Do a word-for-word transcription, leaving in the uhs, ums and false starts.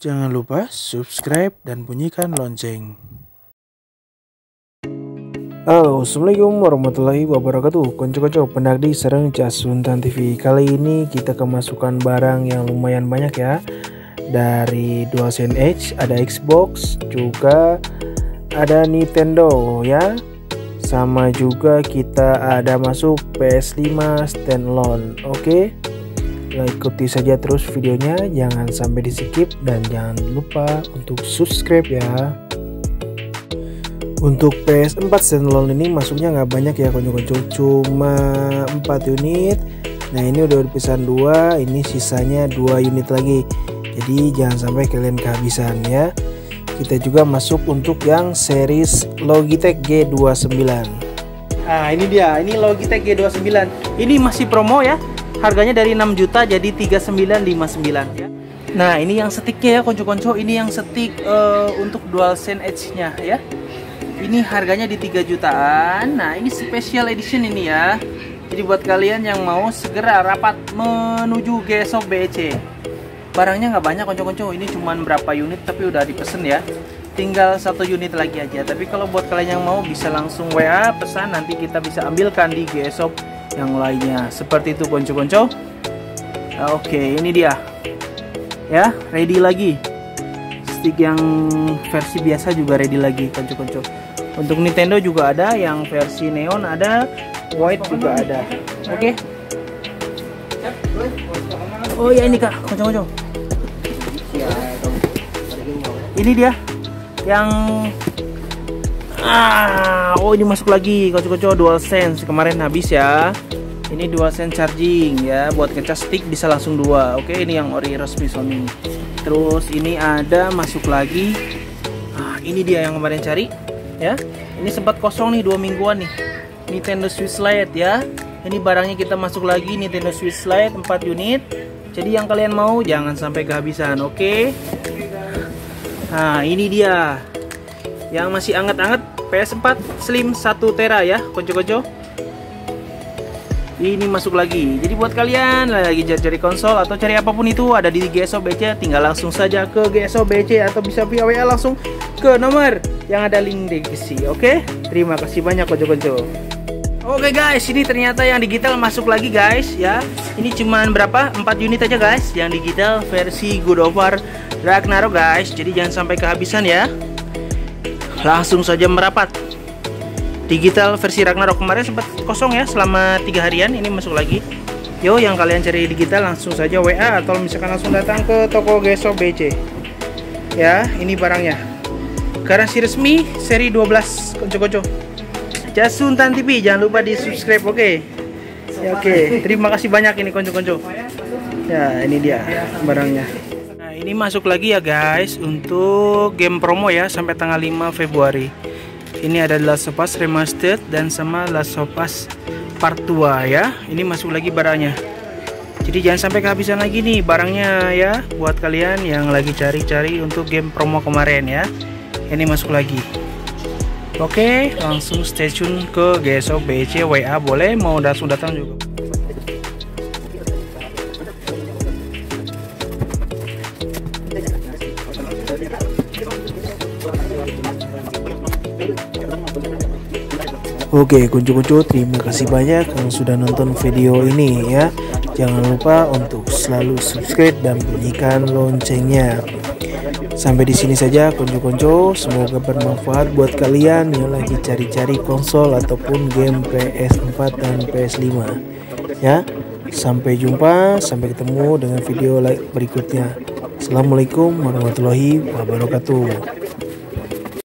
Jangan lupa subscribe dan bunyikan lonceng. Halo, assalamualaikum warahmatullahi wabarakatuh. Konco-konco penagdi sareng Casuntan T V. Kali ini kita kemasukan barang yang lumayan banyak ya. Dari DualSense Edge, ada Xbox, juga ada Nintendo ya. Sama juga kita ada masuk P S lima standalone. Oke. Nah, ikuti saja terus videonya, jangan sampai di skip dan jangan lupa untuk subscribe ya. Untuk P S empat standalone ini masuknya nggak banyak ya konco-konco, cuma empat unit. Nah ini udah dipesan dua, ini sisanya dua unit lagi, jadi jangan sampai kalian kehabisan ya. Kita juga masuk untuk yang series Logitech G dua puluh sembilan. Nah ini dia, ini Logitech G dua puluh sembilan. Ini masih promo ya. Harganya dari enam juta jadi tiga puluh sembilan lima puluh sembilan ya. Nah, ini yang sticknya ya konco-konco, ini yang stick uh, untuk DualSense Edge-nya ya. Ini harganya di tiga jutaan. Nah, ini special edition ini ya. Jadi buat kalian yang mau segera rapat menuju G S O B C. Barangnya nggak banyak konco-konco, ini cuman berapa unit tapi udah dipesen ya. Tinggal satu unit lagi aja. Tapi kalau buat kalian yang mau bisa langsung W A pesan, nanti kita bisa ambilkan di G S O yang lainnya. Seperti itu konco-konco. Nah, oke, ini dia ya, ready lagi. Stick yang versi biasa juga ready lagi konco-konco. Untuk Nintendo juga ada, yang versi neon ada, white juga ada. Oke. Oh ya, ini kak konco-konco, ini dia yang Ah, oh ini masuk lagi konco-konco, DualSense kemarin habis ya. Ini DualSense charging ya, buat ngecas stick bisa langsung dua. Oke, ini yang ori resmi Sony. Terus ini ada masuk lagi. Ah, ini dia yang kemarin cari ya. Ini sempat kosong nih dua mingguan nih. Nintendo Switch Lite ya. Ini barangnya kita masuk lagi, Nintendo Switch Lite empat unit. Jadi yang kalian mau jangan sampai kehabisan, oke? Nah, ini dia yang masih anget-anget, P S empat Slim satu tera ya konco-konco. Ini masuk lagi. Jadi buat kalian lagi cari konsol atau cari apapun itu ada di G S O B C, tinggal langsung saja ke G S O B C atau bisa via W A langsung ke nomor yang ada link di deskripsi. Oke, terima kasih banyak konco-konco. Oke guys, ini ternyata yang digital masuk lagi guys ya. Ini cuman berapa? empat unit aja guys yang digital versi God of War Ragnarok guys. Jadi jangan sampai kehabisan ya. Langsung saja merapat. Digital versi Ragnarok kemarin sempat kosong ya selama tiga harian, ini masuk lagi. Yo, yang kalian cari digital langsung saja W A atau misalkan langsung datang ke toko G S O B C. Ya, ini barangnya. Garansi resmi seri dua belas konco-konco. Casuntan T V, jangan lupa di-subscribe, oke. Okay? Ya, oke. Okay. Terima kasih banyak ini konco-konco. Ya, ini dia barangnya. Ini masuk lagi ya guys untuk game promo ya sampai tanggal lima Februari. Ini ada Last of Us Remastered dan sama Last of Us Part dua ya. Ini masuk lagi barangnya. Jadi jangan sampai kehabisan lagi nih barangnya ya, buat kalian yang lagi cari-cari untuk game promo kemarin ya. Ini masuk lagi. Oke, langsung stay tune ke G S O B C, W A boleh, mau langsung datang juga. Oke konco-konco, terima kasih banyak yang sudah nonton video ini ya. Jangan lupa untuk selalu subscribe dan bunyikan loncengnya. Sampai di sini saja konco-konco, semoga bermanfaat buat kalian yang lagi cari-cari konsol ataupun game P S empat dan P S lima ya. Sampai jumpa, sampai ketemu dengan video like berikutnya. Assalamualaikum warahmatullahi wabarakatuh.